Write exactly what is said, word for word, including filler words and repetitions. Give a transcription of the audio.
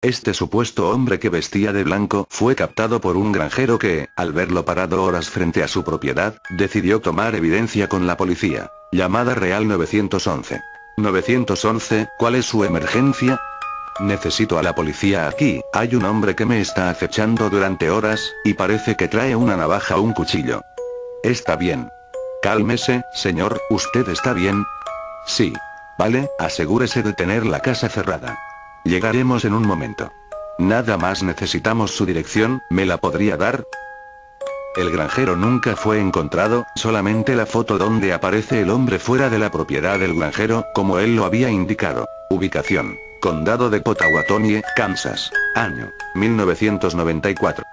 Este supuesto hombre que vestía de blanco fue captado por un granjero que, al verlo parado horas frente a su propiedad, decidió tomar evidencia con la policía. Llamada real nueve once. nueve once, ¿cuál es su emergencia? Necesito a la policía aquí, hay un hombre que me está acechando durante horas, y parece que trae una navaja o un cuchillo. Está bien. Cálmese, señor, ¿usted está bien? Sí. Vale, asegúrese de tener la casa cerrada. Llegaremos en un momento. Nada más necesitamos su dirección, ¿me la podría dar? El granjero nunca fue encontrado, solamente la foto donde aparece el hombre fuera de la propiedad del granjero, como él lo había indicado. Ubicación: Condado de Pottawatomie, Kansas. Año: mil novecientos noventa y cuatro.